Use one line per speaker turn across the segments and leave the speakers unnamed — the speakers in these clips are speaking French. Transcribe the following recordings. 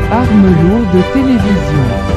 Armes lourdes télévision.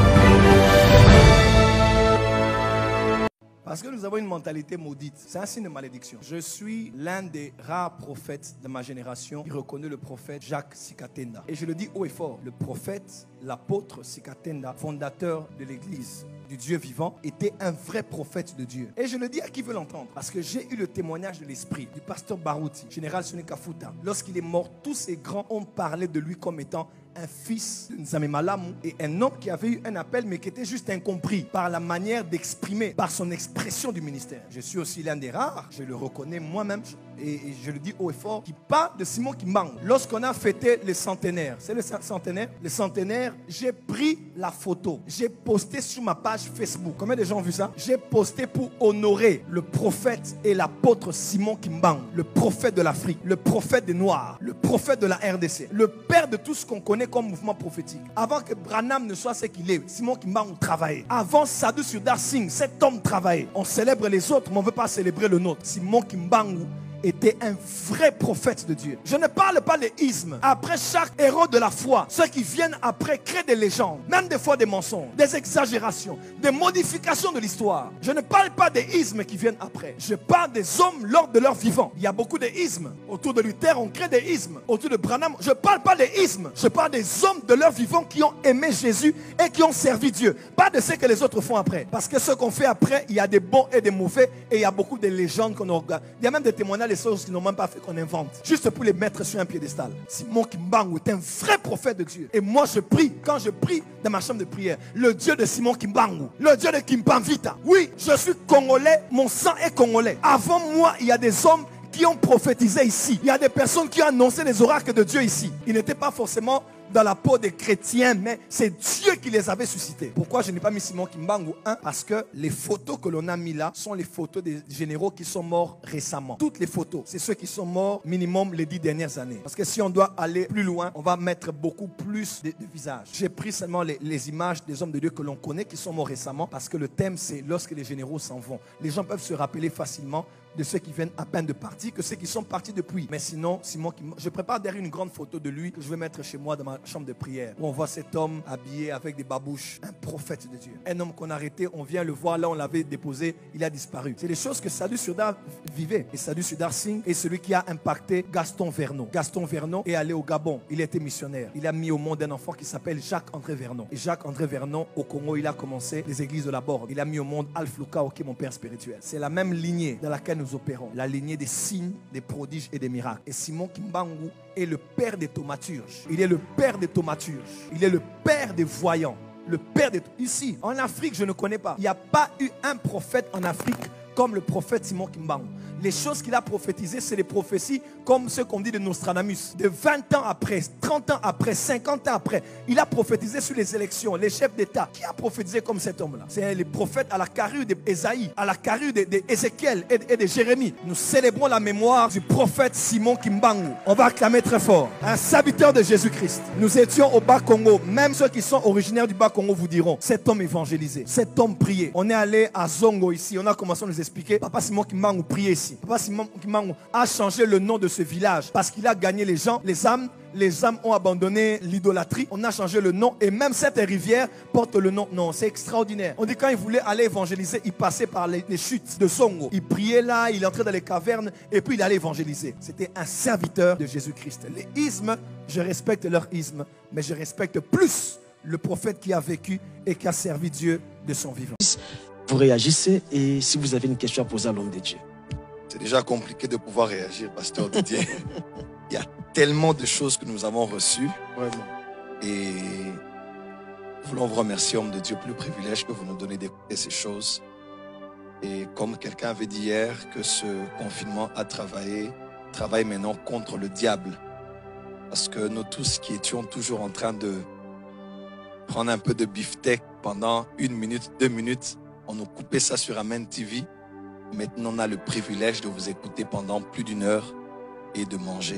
Parce que nous avons une mentalité maudite. C'est un signe de malédiction. Je suis l'un des rares prophètes de ma génération qui reconnaît le prophète Jacques Sikatenda. Et je le dis haut et fort. Le prophète, l'apôtre Sikatenda, fondateur de l'église du Dieu vivant, était un vrai prophète de Dieu. Et je le dis à qui veut l'entendre. Parce que j'ai eu le témoignage de l'esprit du pasteur Barouti, général Sonika Futa. Lorsqu'il est mort, tous ces grands ont parlé de lui comme étant un fils de Nzamé Malamu et un homme qui avait eu un appel mais qui était juste incompris par la manière d'exprimer, par son expression du ministère. Je suis aussi l'un des rares, je le reconnais moi-même et je le dis haut et fort, qui parle de Simon Kimbangu. Lorsqu'on a fêté le centenaire, c'est le centenaire, j'ai pris la photo, j'ai posté sur ma page Facebook. Combien de gens ont vu ça? J'ai posté pour honorer le prophète et l'apôtre Simon Kimbangu, le prophète de l'Afrique, le prophète des Noirs, le prophète de la RDC, le père de tout ce qu'on connaît comme mouvement prophétique. Avant que Branham ne soit ce qu'il est, Simon Kimbangu travaillait. Avant Sadhu Sridhar Singh, cet homme travaillait. On célèbre les autres, mais on ne veut pas célébrer le nôtre. Simon Kimbangu était un vrai prophète de Dieu. Je ne parle pas des ismes. Après chaque héros de la foi, ceux qui viennent après créent des légendes, même des fois des mensonges, des exagérations, des modifications de l'histoire. Je ne parle pas des ismes qui viennent après. Je parle des hommes lors de leur vivant. Il y a beaucoup d'ismes. Autour de Luther, on crée des ismes. Autour de Branham, je ne parle pas des ismes. Je parle des hommes de leur vivant qui ont aimé Jésus et qui ont servi Dieu. Pas de ce que les autres font après. Parce que ce qu'on fait après, il y a des bons et des mauvais et il y a beaucoup de légendes qu'on regarde. Il y a même des témoignages des choses qu'ils n'ont même pas fait qu'on invente. Juste pour les mettre sur un piédestal. Simon Kimbangu est un vrai prophète de Dieu. Et moi je prie, quand je prie dans ma chambre de prière, le Dieu de Simon Kimbangu, le Dieu de Kimpanvita. Oui, je suis congolais, mon sang est congolais. Avant moi, il y a des hommes qui ont prophétisé ici. Il y a des personnes qui ont annoncé les oracles de Dieu ici. Ils n'étaient pas forcément dans la peau des chrétiens, mais c'est Dieu qui les avait suscités. Pourquoi je n'ai pas mis Simon Kimbangu? Parce que les photos que l'on a mis là sont les photos des généraux qui sont morts récemment. Toutes les photos, c'est ceux qui sont morts minimum les 10 dernières années. Parce que si on doit aller plus loin, on va mettre beaucoup plus de visages. J'ai pris seulement les images des hommes de Dieu que l'on connaît qui sont morts récemment, parce que le thème c'est lorsque les généraux s'en vont. Les gens peuvent se rappeler facilement de ceux qui viennent à peine de partir que ceux qui sont partis depuis. Mais sinon, Simon Kimbangu, je prépare derrière une grande photo de lui que je vais mettre chez moi dans ma chambre de prière, où on voit cet homme habillé avec des babouches, un prophète de Dieu. Un homme qu'on a arrêté, on vient le voir, là on l'avait déposé, il a disparu. C'est des choses que Sadhu Sridhar vivait. Et Sadhu Sridhar Singh est celui qui a impacté Gaston Vernon. Gaston Vernon est allé au Gabon, il était missionnaire. Il a mis au monde un enfant qui s'appelle Jacques-André Vernon. Et Jacques-André Vernon, au Congo, il a commencé les églises de la Borde. Il a mis au monde Alpha Lucao, qui est mon père spirituel. C'est la même lignée dans laquelle nous opérons, la lignée des signes, des prodiges et des miracles. Et Simon Kimbangu est le père des thaumaturges. Il est le père des thaumaturges. Il est le père des voyants. Le père des... Ici, en Afrique, je ne connais pas. Il n'y a pas eu un prophète en Afrique comme le prophète Simon Kimbangu. Les choses qu'il a prophétisées, c'est des prophéties comme ce qu'on dit de Nostradamus. De 20 ans après, 30 ans après, 50 ans après, il a prophétisé sur les élections, les chefs d'État. Qui a prophétisé comme cet homme-là? C'est les prophètes à la carrure d'Ésaïe, à la carrure d'Ézéchiel et de Jérémie. Nous célébrons la mémoire du prophète Simon Kimbangu. On va acclamer très fort. Un serviteur de Jésus-Christ. Nous étions au Bas-Congo. Même ceux qui sont originaires du Bas-Congo vous diront, cet homme évangélisé, cet homme priait. On est allé à Zongo ici. On a commencé à nous expliquer. Papa Simon Kimbangu priait ici. Papa Simon Kimbangu a changé le nom de ce village parce qu'il a gagné les gens, les âmes. Les âmes ont abandonné l'idolâtrie. On a changé le nom et même cette rivière porte le nom. Non, c'est extraordinaire. On dit quand il voulait aller évangéliser, il passait par les chutes de Songo. Il priait là, il entrait dans les cavernes et puis il allait évangéliser. C'était un serviteur de Jésus-Christ. Les ismes, je respecte leur isme, mais je respecte plus le prophète qui a vécu et qui a servi Dieu de son vivant.
Vous réagissez et si vous avez une question à poser à l'homme de Dieu.
C'est déjà compliqué de pouvoir réagir, pasteur Didier. Il y a tellement de choses que nous avons reçues.
Vraiment.
Et nous voulons vous remercier, homme de Dieu, pour le privilège que vous nous donnez d'écouter ces choses. Et comme quelqu'un avait dit hier, que ce confinement a travaille maintenant contre le diable. Parce que nous tous qui étions toujours en train de prendre un peu de beefsteak pendant 1 minute, 2 minutes, on nous coupait ça sur Amen TV. Maintenant, on a le privilège de vous écouter pendant plus d'1 heure et de manger.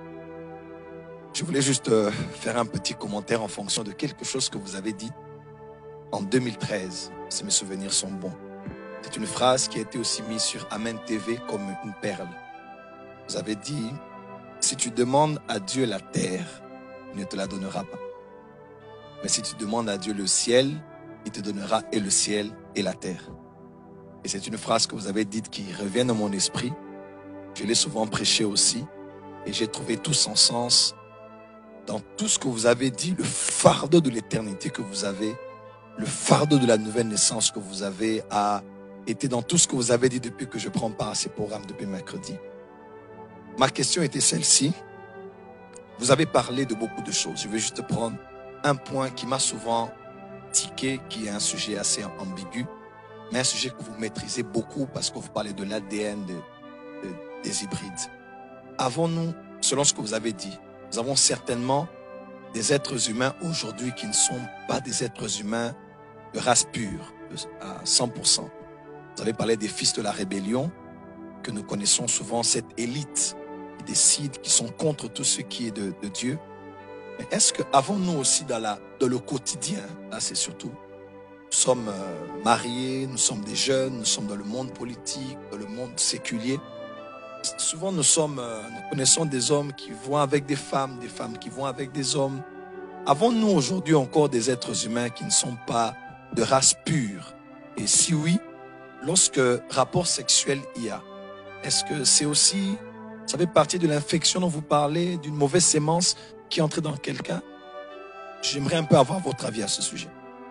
Je voulais juste faire un petit commentaire en fonction de quelque chose que vous avez dit en 2013, si mes souvenirs sont bons. C'est une phrase qui a été aussi mise sur Amen TV comme une perle. Vous avez dit, si tu demandes à Dieu la terre, il ne te la donnera pas. Mais si tu demandes à Dieu le ciel, il te donnera et le ciel et la terre. Et c'est une phrase que vous avez dite qui revient dans mon esprit. Je l'ai souvent prêché aussi. Et j'ai trouvé tout son sens dans tout ce que vous avez dit, le fardeau de l'éternité que vous avez, le fardeau de la nouvelle naissance que vous avez a été dans tout ce que vous avez dit depuis que je prends part à ces programmes depuis mercredi. Ma question était celle-ci. Vous avez parlé de beaucoup de choses. Je vais juste prendre un point qui m'a souvent tiqué, qui est un sujet assez ambigu, mais un sujet que vous maîtrisez beaucoup parce que vous parlez de l'ADN des hybrides. Avons-nous, selon ce que vous avez dit, nous avons certainement des êtres humains aujourd'hui qui ne sont pas des êtres humains de race pure, à 100%. Vous avez parlé des fils de la rébellion, que nous connaissons souvent, cette élite qui décide, qui sont contre tout ce qui est de Dieu. Mais est-ce que avons-nous aussi dans le quotidien, là c'est surtout, nous sommes mariés, nous sommes des jeunes, nous sommes dans le monde politique, dans le monde séculier. Souvent nous connaissons des hommes qui vont avec des femmes qui vont avec des hommes. Avons-nous aujourd'hui encore des êtres humains qui ne sont pas de race pure? Et si oui, lorsque rapport sexuel il y a, est-ce que c'est aussi, ça fait partie de l'infection dont vous parlez, d'une mauvaise sémence qui est entrée dans quelqu'un? J'aimerais un peu avoir votre avis à ce sujet.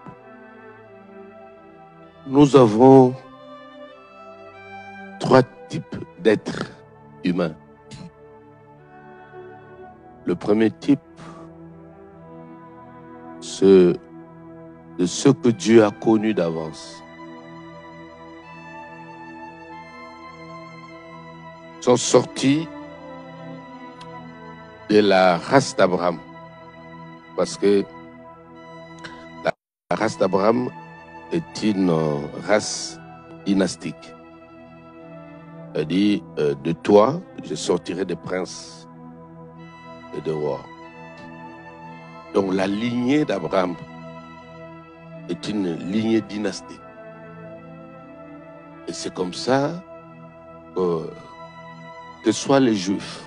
Nous avons 3 types d'êtres humains. Le premier type, c'est de ceux que Dieu a connus d'avance. Ils sont sortis de la race d'Abraham. Parce que la race d'Abraham est une race dynastique. Elle dit, de toi, je sortirai des princes et des rois. Donc la lignée d'Abraham est une lignée dynastique. Et c'est comme ça que soit les Juifs,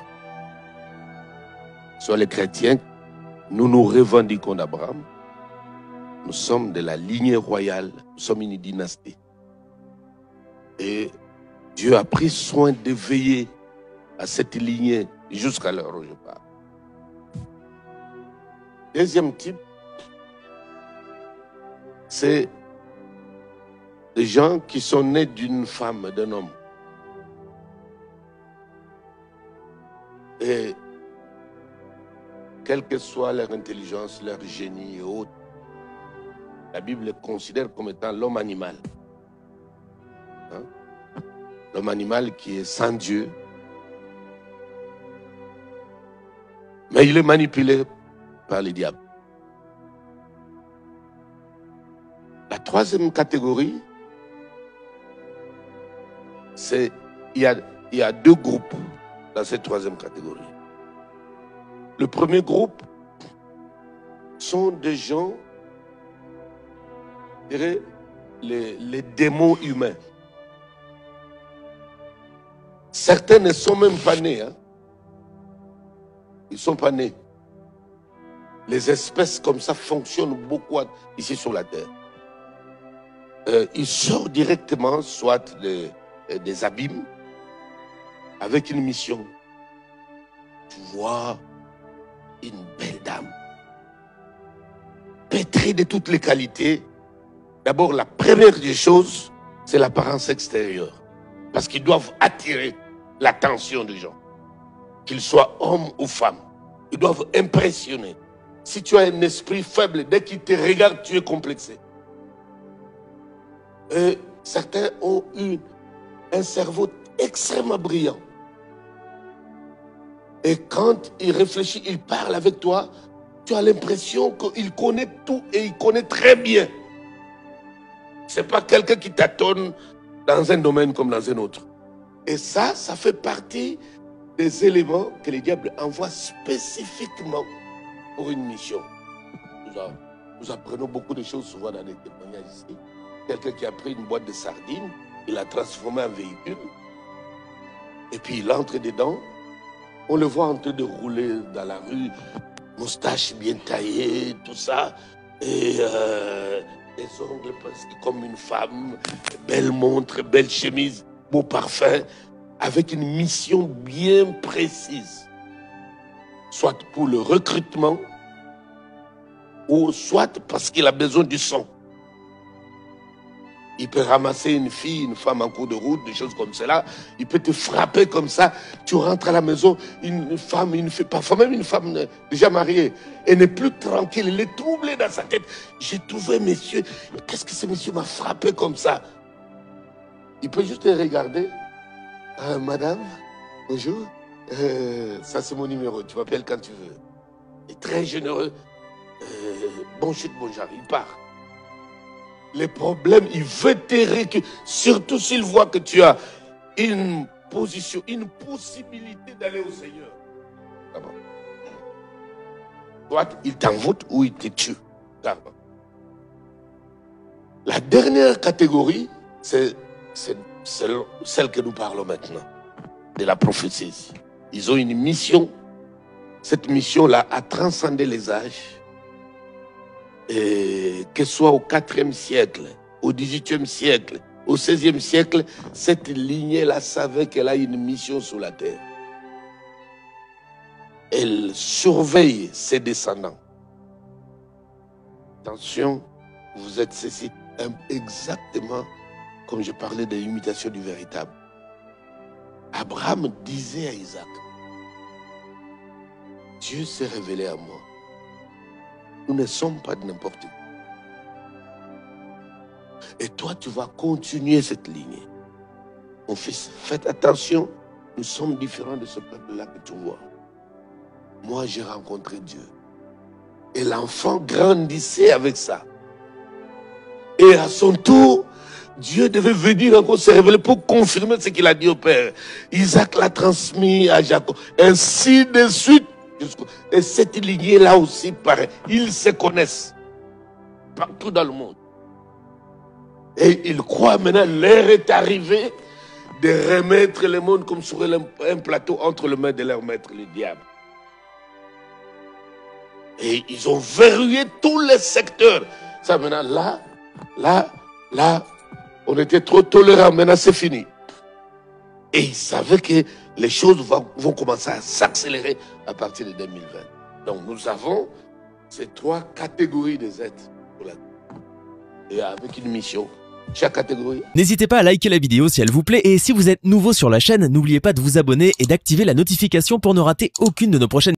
soit les chrétiens, nous nous revendiquons d'Abraham. Nous sommes de la lignée royale, nous sommes une dynastie. Et Dieu a pris soin de veiller à cette lignée jusqu'à l'heure où je parle. Deuxième type, c'est des gens qui sont nés d'une femme, d'un homme. Et quelle que soit leur intelligence, leur génie et autres, la Bible les considère comme étant l'homme animal. Hein? L'homme animal qui est sans Dieu. Mais il est manipulé par les diables. La troisième catégorie, c'est il y a 2 groupes dans cette troisième catégorie. Le premier groupe sont des gens, je dirais, les démons humains. Certains ne sont même pas nés. Hein. Ils ne sont pas nés. Les espèces comme ça fonctionnent beaucoup ici sur la terre. Ils sortent directement, soit des abîmes, avec une mission. Tu vois une belle dame, pétrie de toutes les qualités. D'abord, la première des choses, c'est l'apparence extérieure. Parce qu'ils doivent attirer l'attention des gens. Qu'ils soient hommes ou femmes. Ils doivent impressionner. Si tu as un esprit faible, dès qu'ils te regardent, tu es complexé. Et certains ont eu un cerveau extrêmement brillant. Et quand il réfléchit, il parle avec toi, tu as l'impression qu'il connaît tout et il connaît très bien. Ce n'est pas quelqu'un qui tâtonne dans un domaine comme dans un autre. Et ça fait partie des éléments que les diables envoient spécifiquement pour une mission. Nous apprenons beaucoup de choses souvent dans les témoignages ici. Quelqu'un qui a pris une boîte de sardines, il l'a transformé en véhicule. Et puis il entre dedans. On le voit en train de rouler dans la rue, moustache bien taillée, tout ça. Et les ongles comme une femme, belle montre, belle chemise, beau parfum, avec une mission bien précise. Soit pour le recrutement, ou soit parce qu'il a besoin du sang. Il peut ramasser une fille, une femme en cours de route, des choses comme cela. Il peut te frapper comme ça. Tu rentres à la maison, une femme, parfois même une femme déjà mariée, elle n'est plus tranquille, elle est troublée dans sa tête. J'ai trouvé monsieur, qu'est-ce que ce monsieur m'a frappé comme ça? Il peut juste te regarder. Madame, bonjour. Ça c'est mon numéro, tu m'appelles quand tu veux. Il est très généreux. Bon chute, bon genre, il part. Les problèmes, il veut te récupérer. Surtout s'il voit que tu as une position, une possibilité d'aller au Seigneur. D'abord. Soit il t'envoûte ou il te tue. D'abord. La dernière catégorie, c'est celle que nous parlons maintenant, de la prophétie. Ils ont une mission. Cette mission-là a transcendé les âges. Et que ce soit au 4e siècle, au 18e siècle, au 16e siècle, cette lignée-là savait qu'elle a une mission sur la terre. Elle surveille ses descendants. Attention, vous êtes ceci exactement comme je parlais de l'imitation du véritable. Abraham disait à Isaac, Dieu s'est révélé à moi. Nous ne sommes pas de n'importe qui. Et toi, tu vas continuer cette lignée. Mon fils, faites attention, nous sommes différents de ce peuple-là que tu vois. Moi, j'ai rencontré Dieu. Et l'enfant grandissait avec ça. Et à son tour, Dieu devait venir encore se révéler pour confirmer ce qu'il a dit au Père. Isaac l'a transmis à Jacob. Ainsi de suite. Et cette lignée-là aussi, pareil. Ils se connaissent partout dans le monde. Et ils croient maintenant, l'heure est arrivée de remettre le monde comme sur un plateau entre les mains de leur maître, le diable. Et ils ont verrouillé tous les secteurs. Ça maintenant, là, on était trop tolérants, maintenant c'est fini. Et ils savaient que les choses vont commencer à s'accélérer à partir de 2020. Donc nous avons ces 3 catégories des êtres. Et avec une mission, chaque catégorie.
N'hésitez pas à liker la vidéo si elle vous plaît et si vous êtes nouveau sur la chaîne, n'oubliez pas de vous abonner et d'activer la notification pour ne rater aucune de nos prochaines